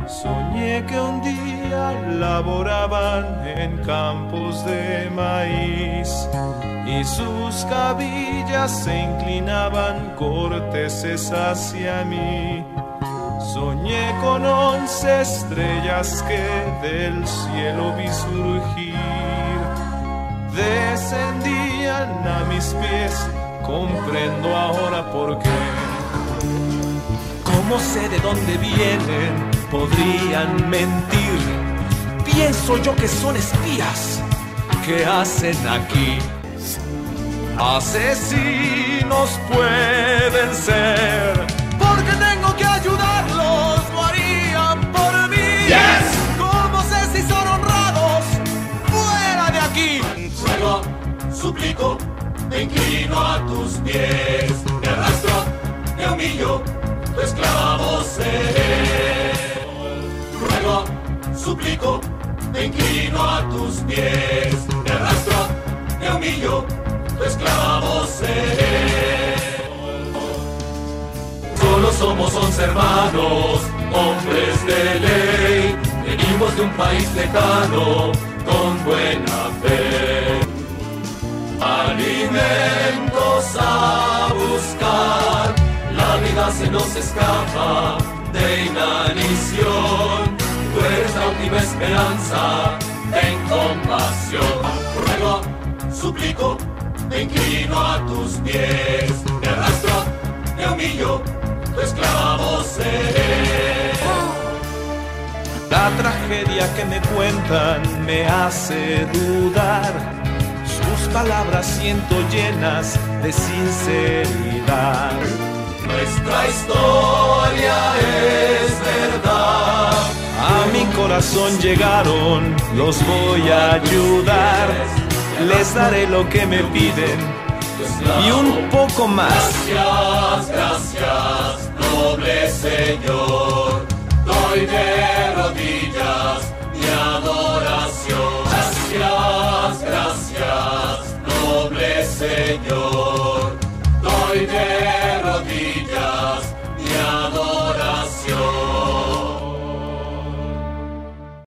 Soñé que un día laboraban en campos de maíz y sus cabillas se inclinaban corteses hacia mí. Soñé con 11 estrellas que del cielo vi surgir. Descendían a mis pies, comprendo ahora por qué. ¿Cómo sé de dónde vienen? Podrían mentir. Pienso yo que son espías. ¿Qué hacen aquí? Asesinos pueden ser. Porque tengo que ayudarlos, lo harían por mí. Yes. ¿Cómo sé si son honrados? Fuera de aquí. Ruego, suplico, me inclino a tus pies. Te arrastro, te humillo, tu esclavo seré. Ruego, suplico, me inclino a tus pies. Te arrastro, te humillo, tu esclavo seré. Solo somos 11 hermanos, hombres de ley. Venimos de un país lejano, con buena fe. Alimentos a buscar, la vida se nos escapa de inanición. Tú eres la última esperanza, ten compasión. Ruego, suplico, me inclino a tus pies. Te arrastro, te humillo, tu esclavo seré. La tragedia que me cuentan me hace dudar. Sus palabras siento llenas de sinceridad. Nuestra historia es verdad. A mi corazón llegaron, los voy a ayudar. Les daré lo que me piden y un poco más. Gracias, gracias, noble Señor. Doy de rodillas mi adoración. Gracias, gracias, noble Señor.